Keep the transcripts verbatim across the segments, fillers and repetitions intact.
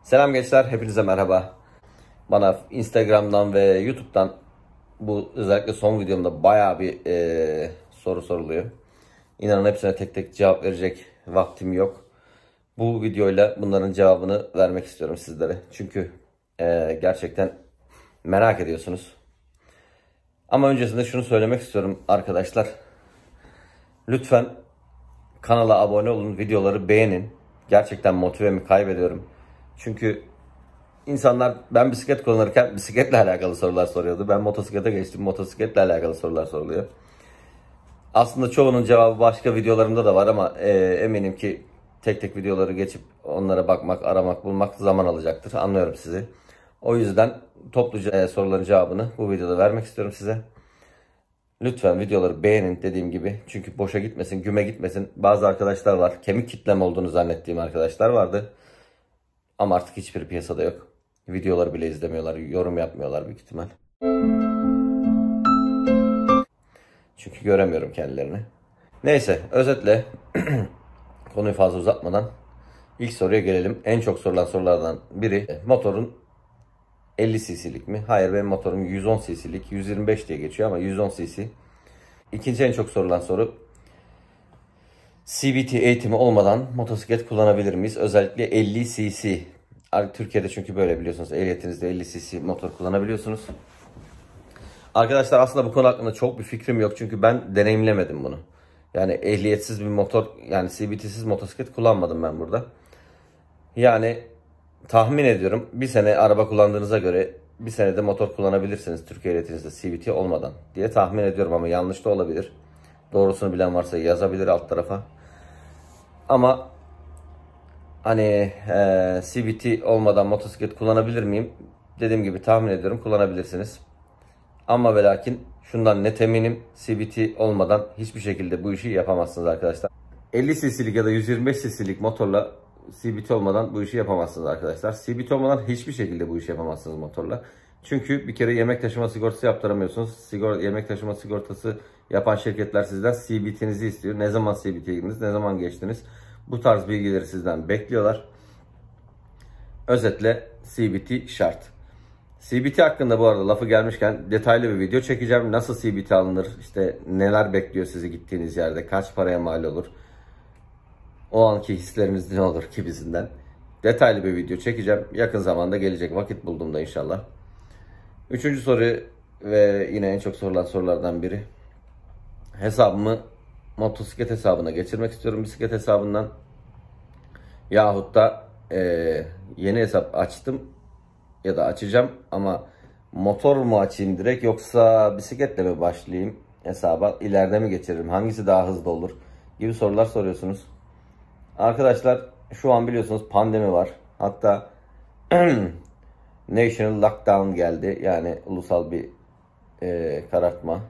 Selam gençler, hepinize merhaba. Bana Instagram'dan ve YouTube'dan bu özellikle son videomda bayağı bir e, soru soruluyor. İnanın hepsine tek tek cevap verecek vaktim yok. Bu videoyla bunların cevabını vermek istiyorum sizlere. Çünkü e, gerçekten merak ediyorsunuz. Ama öncesinde şunu söylemek istiyorum arkadaşlar. Lütfen kanala abone olun, videoları beğenin. Gerçekten motivemi kaybediyorum. Çünkü İnsanlar ben bisiklet kullanırken bisikletle alakalı sorular soruyordu. Ben motosiklete geçtim, motosikletle alakalı sorular soruluyor. Aslında çoğunun cevabı başka videolarımda da var ama e, eminim ki tek tek videoları geçip onlara bakmak, aramak, bulmak zaman alacaktır. Anlıyorum sizi. O yüzden topluca e, soruların cevabını bu videoda vermek istiyorum size. Lütfen videoları beğenin dediğim gibi. Çünkü boşa gitmesin, güme gitmesin. Bazı arkadaşlar var. Kemik kitlem olduğunu zannettiğim arkadaşlar vardı. Ama artık hiçbir piyasada yok. Videoları bile izlemiyorlar, yorum yapmıyorlar büyük ihtimal. Çünkü göremiyorum kendilerini. Neyse, özetle konuyu fazla uzatmadan ilk soruya gelelim. En çok sorulan sorulardan biri motorun elli cc'lik mi? Hayır, benim motorum yüz on cc'lik. yüz yirmi beş diye geçiyor ama yüz on cc. İkinci en çok sorulan soru, C V T eğitimi olmadan motosiklet kullanabilir miyiz? Özellikle elli cc. Türkiye'de çünkü böyle biliyorsunuz, ehliyetinizde elli cc motor kullanabiliyorsunuz. Arkadaşlar aslında bu konu hakkında çok bir fikrim yok çünkü ben deneyimlemedim bunu. Yani ehliyetsiz bir motor, yani C V T'siz motosiklet kullanmadım ben burada. Yani tahmin ediyorum bir sene araba kullandığınıza göre bir senede motor kullanabilirsiniz Türkiye ehliyetinizde C V T olmadan diye tahmin ediyorum ama yanlış da olabilir. Doğrusunu bilen varsa yazabilir alt tarafa. Ama hani e, C V T olmadan motosiklet kullanabilir miyim? Dediğim gibi tahmin ediyorum kullanabilirsiniz. Ama ve lakin şundan net eminim, C V T olmadan hiçbir şekilde bu işi yapamazsınız arkadaşlar. elli cc'lik ya da yüz yirmi beş cc'lik motorla C V T olmadan bu işi yapamazsınız arkadaşlar. C V T olmadan hiçbir şekilde bu işi yapamazsınız motorla. Çünkü bir kere yemek taşıma sigortası yaptıramıyorsunuz. Sigor yemek taşıma sigortası yapan şirketler sizden C V T'nizi istiyor. Ne zaman C V T'ye girdiniz, ne zaman geçtiniz? Bu tarz bilgileri sizden bekliyorlar. Özetle C V T şart. C V T hakkında bu arada lafı gelmişken detaylı bir video çekeceğim. Nasıl C V T alınır, işte neler bekliyor sizi gittiğiniz yerde, kaç paraya mal olur, o anki hisleriniz ne olur gibisinden. Detaylı bir video çekeceğim. Yakın zamanda gelecek, vakit bulduğumda inşallah. Üçüncü soru ve yine en çok sorulan sorulardan biri. Hesabımı motosiklet hesabına geçirmek istiyorum, bisiklet hesabından. Yahut da e, yeni hesap açtım ya da açacağım ama motor mu açayım direkt yoksa bisikletle mi başlayayım hesaba, ileride mi geçiririm, hangisi daha hızlı olur gibi sorular soruyorsunuz. Arkadaşlar şu an biliyorsunuz pandemi var, hatta National Lockdown geldi, yani ulusal bir e, karartma,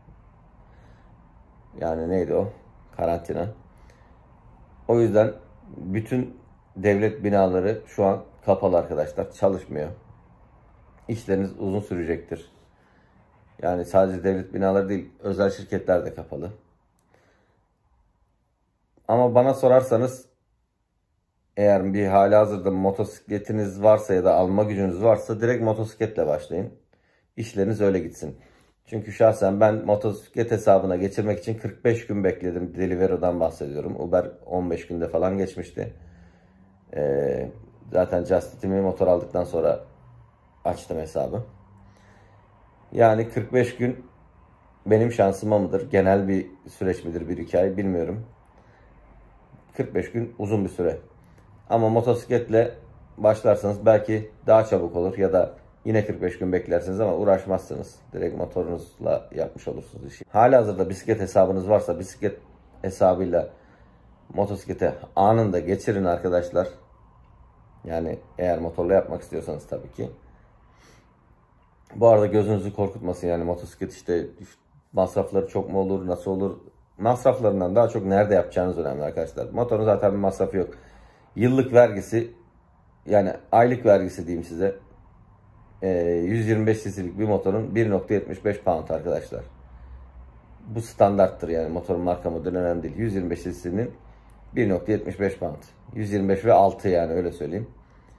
yani neydi o, karantina. O yüzden bütün devlet binaları şu an kapalı arkadaşlar, çalışmıyor. İşleriniz uzun sürecektir. Yani sadece devlet binaları değil, özel şirketler de kapalı. Ama bana sorarsanız, eğer bir halihazırda motosikletiniz varsa ya da alma gücünüz varsa direkt motosikletle başlayın. İşleriniz öyle gitsin. Çünkü şahsen ben motosiklet hesabına geçirmek için kırk beş gün bekledim. Deliveroo'dan bahsediyorum. Uber on beş günde falan geçmişti. Ee, zaten Justify'mi motor aldıktan sonra açtım hesabı. Yani kırk beş gün benim şansıma mıdır? Genel bir süreç midir? Bir iki ay bilmiyorum. kırk beş gün uzun bir süre. Ama motosikletle başlarsanız belki daha çabuk olur ya da yine kırk beş gün beklersiniz ama uğraşmazsınız. Direkt motorunuzla yapmış olursunuz işi. Halihazırda bisiklet hesabınız varsa bisiklet hesabıyla motosiklete anında geçirin arkadaşlar. Yani eğer motorla yapmak istiyorsanız tabii ki. Bu arada gözünüzü korkutmasın, yani motosiklet işte masrafları çok mu olur, nasıl olur? Masraflarından daha çok nerede yapacağınız önemli arkadaşlar. Motorun zaten bir masrafı yok. Yıllık vergisi, yani aylık vergisi diyeyim size, yüz yirmi beş cc'lik bir motorun bir nokta yetmiş beş pound arkadaşlar. Bu standarttır, yani motorun marka modeli önemli değil. yüz yirmi beş cc'nin bir nokta yetmiş beş pound. yüz yirmi beş ve altı, yani öyle söyleyeyim.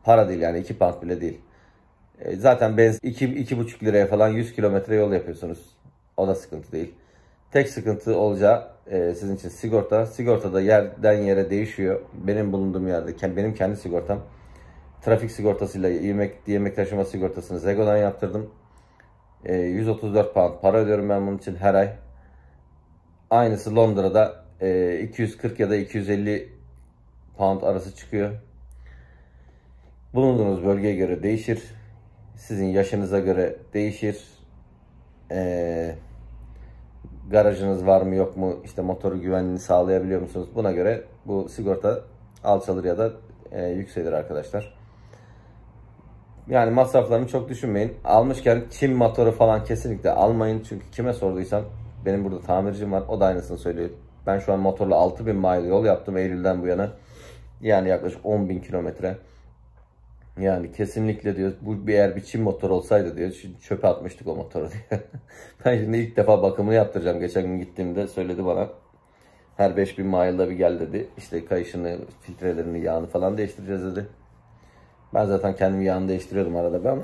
para değil yani, iki pound bile değil. E, zaten benzin iki iki buçuk liraya falan yüz kilometre yol yapıyorsunuz. O da sıkıntı değil. Tek sıkıntı olacağı e, sizin için sigorta. Sigorta da yerden yere değişiyor. Benim bulunduğum yerde, benim kendi sigortam. Trafik sigortasıyla yemek, yemek taşıma sigortasını Zego'dan yaptırdım. E, yüz otuz dört pound para ödüyorum ben bunun için her ay. Aynısı Londra'da e, iki yüz kırk ya da iki yüz elli pound arası çıkıyor. Bulunduğunuz bölgeye göre değişir. Sizin yaşınıza göre değişir. Eee Garajınız var mı yok mu, işte motoru güvenliğini sağlayabiliyor musunuz? Buna göre bu sigorta alçalır ya da e, yükselir arkadaşlar. Yani masraflarını çok düşünmeyin. Almışken Çin motoru falan kesinlikle almayın. Çünkü kime sorduysam, benim burada tamircim var, o da aynısını söylüyor. Ben şu an motorla altı bin mile yol yaptım Eylül'den bu yana. Yani yaklaşık on bin kilometre. Yani kesinlikle diyor, bu bir eğer bir Çin motor olsaydı diyor, şimdi çöpe atmıştık o motoru diyor. Ben şimdi ilk defa bakımını yaptıracağım. Geçen gün gittiğimde söyledi bana. Her beş bin mile'da bir gel dedi. İşte kayışını, filtrelerini, yağını falan değiştireceğiz dedi. Ben zaten kendim yağını değiştiriyordum arada bir ama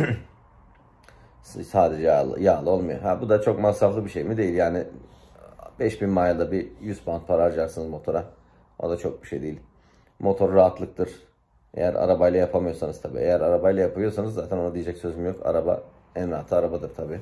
sadece yağlı, yağlı olmuyor. Ha, bu da çok masraflı bir şey mi? Değil yani. beş bin mile'da bir yüz pound para harcarsınız motora. O da çok bir şey değil. Motor rahatlıktır. Eğer arabayla yapamıyorsanız tabii. Eğer arabayla yapıyorsanız zaten ona diyecek sözüm yok. Araba en rahatı arabadır tabii.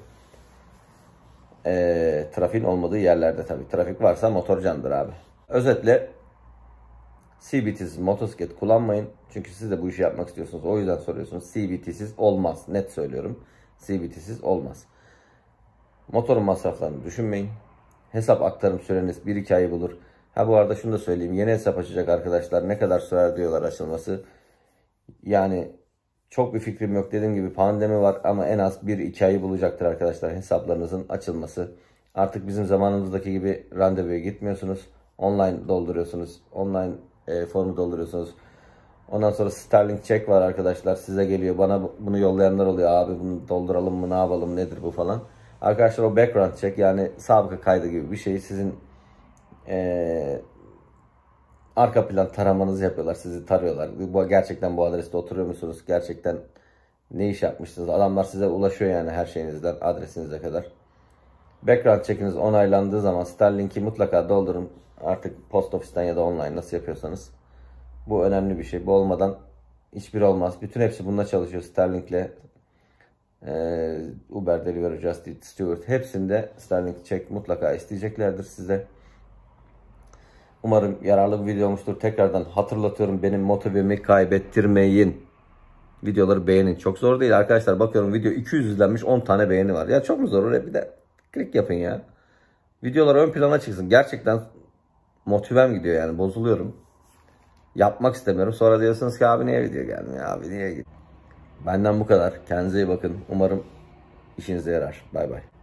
E, trafiğin olmadığı yerlerde tabii. Trafik varsa motor candır abi. Özetle C B T'siz motosiklet kullanmayın. Çünkü siz de bu işi yapmak istiyorsunuz. O yüzden soruyorsunuz. C B T'siz olmaz. Net söylüyorum. C B T'siz olmaz. Motorun masraflarını düşünmeyin. Hesap aktarım süreniz bir iki ayı bulur. Ha bu arada şunu da söyleyeyim. Yeni hesap açacak arkadaşlar ne kadar sürer diyorlar açılması. Yani çok bir fikrim yok. Dediğim gibi pandemi var ama en az bir iki ayı bulacaktır arkadaşlar hesaplarınızın açılması. Artık bizim zamanımızdaki gibi randevuya gitmiyorsunuz. Online dolduruyorsunuz. Online e, formu dolduruyorsunuz. Ondan sonra Sterling check var arkadaşlar. Size geliyor. Bana bunu yollayanlar oluyor. Abi bunu dolduralım mı, ne yapalım, nedir bu falan. Arkadaşlar o background check, yani sabıka kaydı gibi bir şey. Sizin e, arka plan taramanızı yapıyorlar. Sizi tarıyorlar. Bu, gerçekten bu adreste oturuyor musunuz? Gerçekten ne iş yapmışsınız? Adamlar size ulaşıyor yani her şeyinizden adresinize kadar. Background check'iniz onaylandığı zaman Sterling'i mutlaka doldurun. Artık post ofisten ya da online nasıl yapıyorsanız. Bu önemli bir şey. Bu olmadan hiçbir olmaz. Bütün hepsi bununla çalışıyor. Sterling'le e, Uber, Deliveroo, Just Eat, Steward, hepsinde Sterling check mutlaka isteyeceklerdir size. Umarım yararlı bir video olmuştur. Tekrardan hatırlatıyorum, benim motivemi kaybettirmeyin. Videoları beğenin. Çok zor değil arkadaşlar. Bakıyorum video iki yüz izlenmiş, on tane beğeni var. Ya çok mu zor? Oraya bir de klik yapın ya. Videolar ön plana çıksın. Gerçekten motivem gidiyor yani. Bozuluyorum. Yapmak istemiyorum. Sonra diyorsunuz ki abi niye video gelmiyor? Abi niye gidiyor? Benden bu kadar. Kendinize iyi bakın. Umarım işinize yarar. Bay bay.